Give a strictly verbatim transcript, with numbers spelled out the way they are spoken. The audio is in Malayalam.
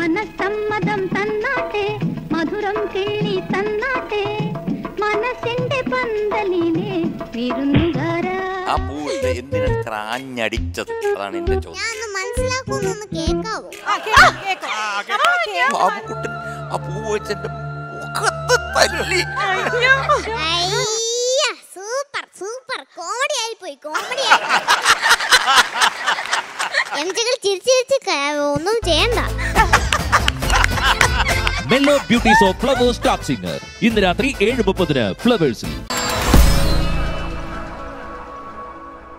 മനസ്സമ്മതം തന്നാട്ടെ മധുരം കിള്ളി തന്നാട്ടെ മനസ്സിന്റെ പന്തലിലെ വിരുന്നുകാരാ. ആ പൂ എന്തിനാണ് ആഞ്ഞടിച്ചത്? അതാണ് എന്റെ ചോദ്യം. ബാബുക്കുട്ടൻ ആ പൂ വെച്ചെന്റെ മുഖത്ത് തല്ലി. സൂപ്പർ സൂപ്പർ കോമഡി ആയി പോയി. കോമഡി ചിരിച്ചിരിച്ച് ഒന്നും ചെയ്യണ്ട. Mellow beauties of Flowers top singer ഇന്ന് രാത്രി ഏഴ് മുപ്പതിന് ഫ്ലവേഴ്സിൽ.